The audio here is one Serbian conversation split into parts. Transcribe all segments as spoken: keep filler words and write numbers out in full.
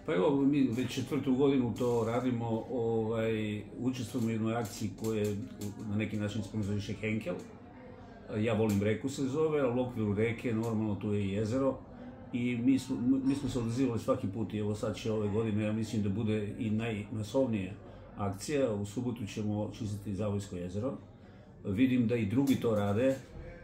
Pa evo, mi već četvrtu godinu to radimo, učestvujemo u jednoj akciji koja je na neki način sponzoriše Henkel. Ja volim reku se zove, ali u okviru reke normalno tu je i jezero. I mi smo se odazivali svaki put i evo sad će ove godine, ja mislim da bude i najmasovnija akcija. U subotu ćemo čistiti Zavojsko jezero. Vidim da i drugi to rade,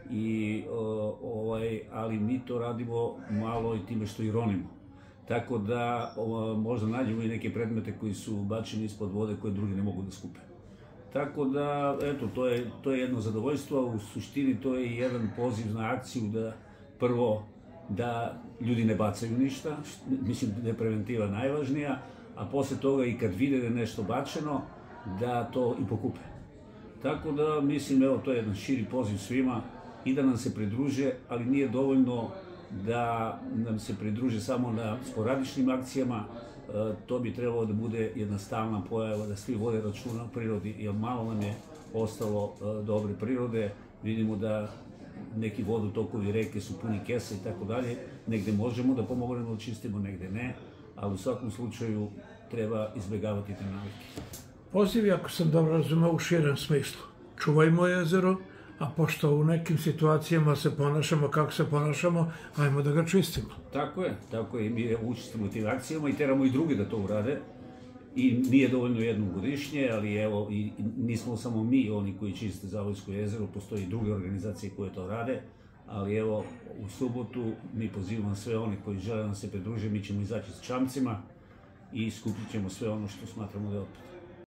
ali mi to radimo malo i time što i ronimo. Tako da možda nađemo i neke predmete koji su bačeni ispod vode koje drugi ne mogu da skupe. Tako da, eto, to je jedno zadovoljstvo, u suštini to je jedan poziv na akciju da prvo da ljudi ne bacaju ništa, mislim da je preventiva najvažnija, a posle toga i kad vide da je nešto bačeno, da to i pokupe. Tako da, mislim, evo, to je jedan širi poziv svima i da nam se pridruže, ali nije dovoljno da nam se pridruže samo na sporadičnim akcijama, to bi trebalo da bude jedna stalna pojava, da svi vode računa o prirodi, jer malo nam je ostalo dobre prirode. Vidimo da neki vodotokovi, reke su puni kesa i tako dalje, negde možemo da pomognemo da čistimo, negde ne, ali u svakom slučaju treba izbjegavati te navike. Poziv je, ako sam dobro razumeo, u širem smislu. Čuvajmo jezero, a pošto u nekim situacijama se ponašamo kako se ponašamo, ajmo da ga čistimo. Tako je, tako je. Mi učestvujemo u tim akcijama i teramo i drugi da to urade. I nije dovoljno jednom godišnje, ali evo, nismo samo mi oni koji čiste Zavojsko jezero, postoji i druge organizacije koje to rade, ali evo, u subotu mi pozivamo sve one koji žele nam se pridruže, mi ćemo izaći s čamcima i skupit ćemo sve ono što smatramo da je otpad.